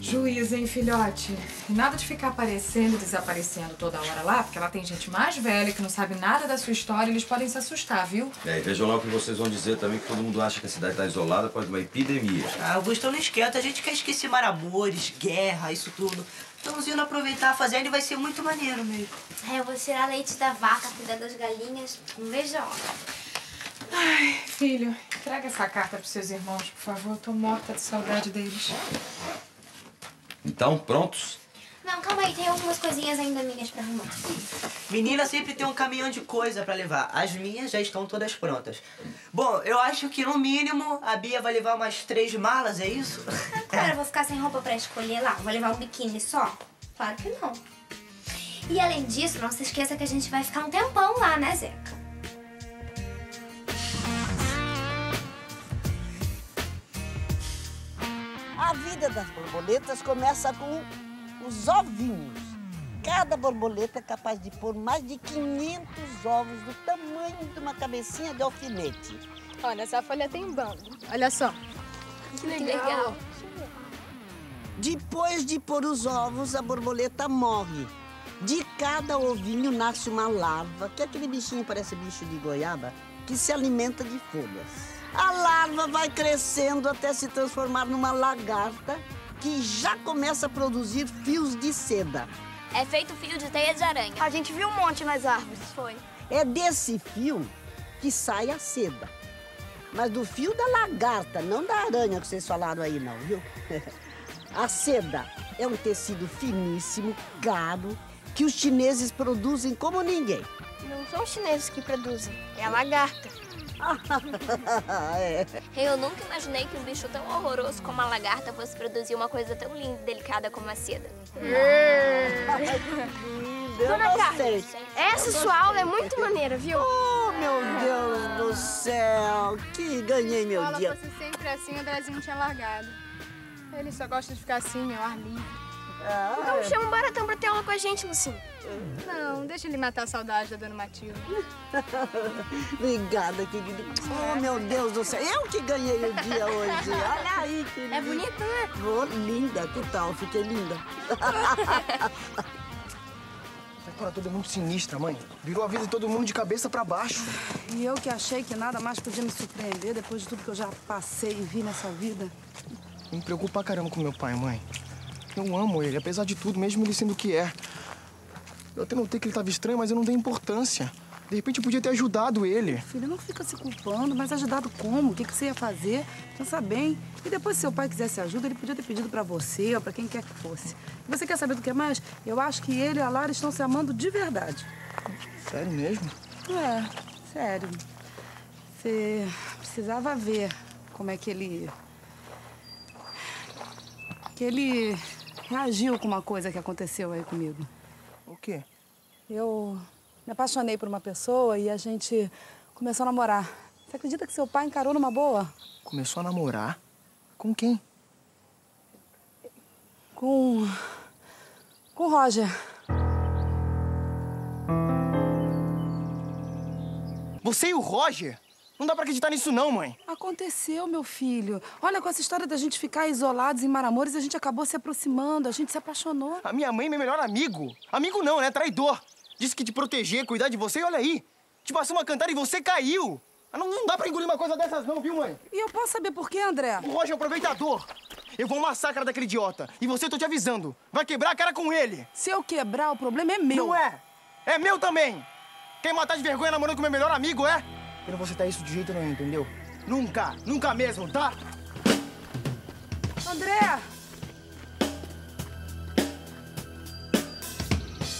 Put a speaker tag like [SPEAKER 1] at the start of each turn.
[SPEAKER 1] Juízo, hein, filhote? E nada de ficar aparecendo e desaparecendo toda hora lá, porque ela tem gente mais velha que não sabe nada da sua história e eles podem se assustar, viu?
[SPEAKER 2] E vejam lá o que vocês vão dizer também, que todo mundo acha que a cidade tá isolada por causa de uma epidemia.
[SPEAKER 3] Ah, Augusto, não esquenta. A gente quer esquecer amores, guerra, isso tudo. Estamos indo aproveitar a fazenda e vai ser muito maneiro mesmo.
[SPEAKER 4] Eu vou tirar leite da vaca, cuidar das galinhas. Não vejo a hora.
[SPEAKER 1] Ai, filho, entrega essa carta pros seus irmãos, por favor. Eu tô morta de saudade deles.
[SPEAKER 2] Então, prontos?
[SPEAKER 4] Não, calma aí. Tem algumas coisinhas ainda minhas pra arrumar.
[SPEAKER 3] Menina sempre tem um caminhão de coisa pra levar. As minhas já estão todas prontas. Bom, eu acho que no mínimo a Bia vai levar umas 3 malas, é isso?
[SPEAKER 4] Claro, eu vou ficar sem roupa pra escolher lá. Vou levar um biquíni só? Claro que não. E além disso, não se esqueça que a gente vai ficar um tempão lá, né, Zeca?
[SPEAKER 5] A vida das borboletas começa com os ovinhos. Cada borboleta é capaz de pôr mais de 500 ovos do tamanho de uma cabecinha de alfinete.
[SPEAKER 6] Olha, essa folha tem bando. Olha só.
[SPEAKER 4] Que legal.
[SPEAKER 5] Depois de pôr os ovos, a borboleta morre. De cada ovinho nasce uma larva, que é aquele bichinho, parece bicho de goiaba, que se alimenta de folhas. A larva vai crescendo até se transformar numa lagarta que já começa a produzir fios de seda.
[SPEAKER 4] É feito fio de teia de aranha.
[SPEAKER 6] A gente viu um monte nas árvores.
[SPEAKER 4] Foi.
[SPEAKER 5] É desse fio que sai a seda. Mas do fio da lagarta, não da aranha que vocês falaram aí, não, viu? A seda é um tecido finíssimo, caro, que os chineses produzem como ninguém.
[SPEAKER 6] Não são os chineses que produzem, é a lagarta.
[SPEAKER 5] É.
[SPEAKER 7] Eu nunca imaginei que um bicho tão horroroso como a lagarta fosse produzir uma coisa tão linda e delicada como a seda.
[SPEAKER 6] Dona
[SPEAKER 5] Eu
[SPEAKER 6] Carmen,
[SPEAKER 5] gostei.
[SPEAKER 6] essa sua aula é muito maneira, viu?
[SPEAKER 5] Oh, meu Deus do céu, que ganhei meu
[SPEAKER 8] Se ela
[SPEAKER 5] dia.
[SPEAKER 8] fosse sempre assim, o Andrezinho tinha largado. Ele só gosta de ficar assim, ao ar livre.
[SPEAKER 6] Então chama o Baratão pra ter aula com a gente, Lucinho.
[SPEAKER 8] Não, deixa ele matar a saudade da Dona Matilde.
[SPEAKER 5] Obrigada, querido. Oh, meu Deus do céu, eu que ganhei o dia hoje. Olha aí, querido.
[SPEAKER 6] É bonito, né?
[SPEAKER 5] Oh, linda, que tal? Fiquei linda.
[SPEAKER 9] Essa história toda é muito sinistra, mãe. Virou a vida de todo mundo de cabeça pra baixo.
[SPEAKER 10] E eu que achei que nada mais podia me surpreender depois de tudo que eu já passei e vi nessa vida.
[SPEAKER 9] Me preocupa pra caramba com meu pai, mãe. Eu amo ele, apesar de tudo, mesmo ele sendo o que é. Eu até notei que ele tava estranho, mas eu não dei importância. De repente eu podia ter ajudado ele.
[SPEAKER 10] Filho, não fica se culpando, mas ajudado como? O que você ia fazer? Pensa bem. E depois, se seu pai quisesse ajuda, ele podia ter pedido pra você ou pra quem quer que fosse. E você quer saber do que mais? Eu acho que ele e a Lara estão se amando de verdade.
[SPEAKER 9] Sério mesmo?
[SPEAKER 10] É, sério. Você precisava ver como é que ele reagiu com uma coisa que aconteceu aí comigo.
[SPEAKER 9] O quê?
[SPEAKER 10] Eu me apaixonei por uma pessoa e a gente começou a namorar. Você acredita que seu pai encarou numa boa?
[SPEAKER 9] Começou a namorar? Com quem?
[SPEAKER 10] Com o Roger.
[SPEAKER 9] Você e o Roger? Não dá pra acreditar nisso não, mãe.
[SPEAKER 10] Aconteceu, meu filho. Olha, com essa história da gente ficar isolados em Maramoros, a gente acabou se aproximando, a gente se apaixonou.
[SPEAKER 9] A minha mãe é meu melhor amigo. Amigo não, né? Traidor. Disse que te proteger, cuidar de você e olha aí. Te passou uma cantada e você caiu. Não dá pra engolir uma coisa dessas não, viu, mãe?
[SPEAKER 10] E eu posso saber por quê, André?
[SPEAKER 9] O Roger é um aproveitador. Eu vou massacrar daquele idiota. E você, tô te avisando, vai quebrar a cara com ele.
[SPEAKER 10] Se eu quebrar, o problema é meu.
[SPEAKER 9] Não é. É meu também. Quer matar de vergonha namorando com meu melhor amigo, é? Eu não vou aceitar isso de jeito nenhum, entendeu? Nunca. Nunca mesmo, tá?
[SPEAKER 10] André!